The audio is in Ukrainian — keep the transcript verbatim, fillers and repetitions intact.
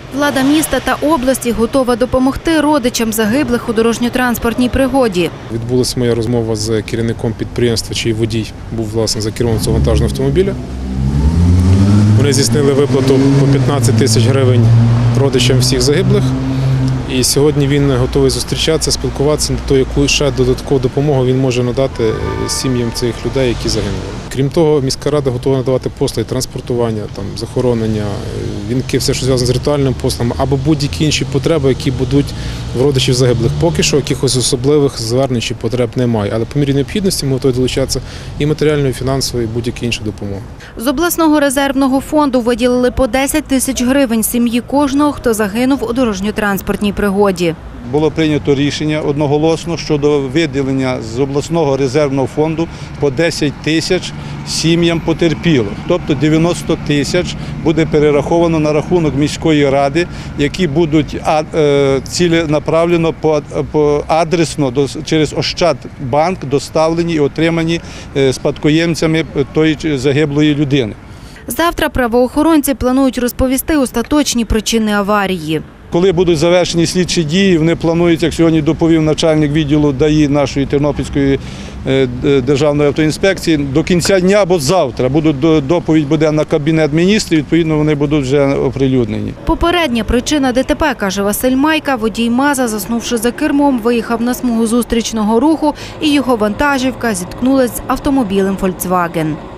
Влада міста та області готова допомогти родичам загиблих у дорожньо-транспортній пригоді. Відбулася моя розмова з керівником підприємства, чий водій був, власне, за кермом цього вантажного автомобіля. Вони здійснили виплату по п'ятнадцять тисяч гривень родичам всіх загиблих. І сьогодні він готовий зустрічатися, спілкуватися на те, яку ще додаткову допомогу він може надати сім'ям цих людей, які загинули. Крім того, міська рада готова надавати послуги транспортування, там, захоронення, вінки, все, що зв'язане з ритуальними послугами, або будь-які інші потреби, які будуть в родичів загиблих. Поки що якихось особливих звернень чи потреб немає, але по мірі необхідності ми готові долучатися і матеріальної, і фінансової, і будь-які інші допомоги. З обласного резервного фонду виділили по десять тисяч гривень сім'ї кожного, хто загинув у дорожньо-транспортній пригоді. Було прийнято рішення одноголосно щодо виділення з обласного резервного фонду по десять тисяч сім'ям потерпілих. Тобто дев'яносто тисяч буде перераховано на рахунок міської ради, які будуть ціленаправлено, адресно через Ощадбанк доставлені і отримані спадкоємцями тої загиблої людини. Завтра правоохоронці планують розповісти остаточні причини аварії. Коли будуть завершені слідчі дії, вони планують, як сьогодні доповів начальник відділу ДАІ нашої Тернопільської державної автоінспекції, до кінця дня або завтра доповідь буде на Кабінет міністрів, відповідно вони будуть вже оприлюднені. Попередня причина ДТП, каже Василь Майка, водій МАЗа, заснувши за кермом, виїхав на смугу зустрічного руху і його вантажівка зіткнулась з автомобілем «Фольксваген».